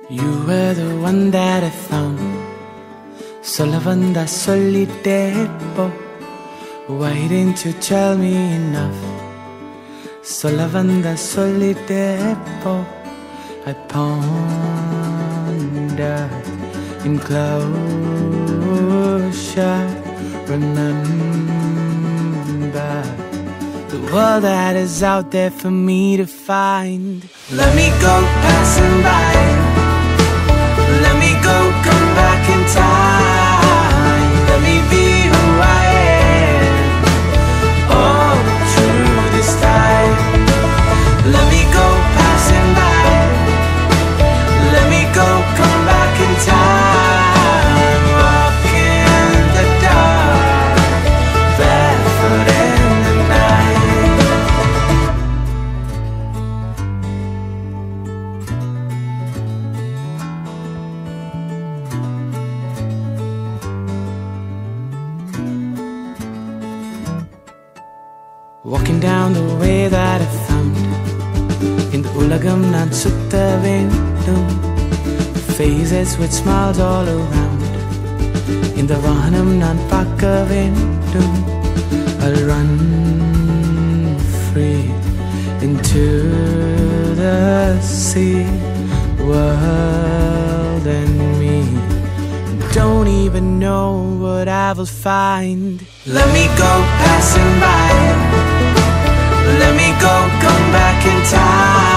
You were the one that I found. Sola vanda solitepo. Why didn't you tell me enough? Sola vanda solitepo. I ponder in closure. Remember the world that is out there for me to find. Let me go passing by. Let me go, come back in time. Let me be who I am, all through this time. Let me go passing by. Let me go, come back in time. Walking the dark, barefoot in the night. Walking down the way that I found. இந்த உலகம் நான் சுத்த வேண்டும். Faces with smiles all around. இந்த வானம் நான் பார்க்க வேண்டும். I'll run free into the sea. World and me don't even know what I will find. Let me go passing by. Let me go, come back in time.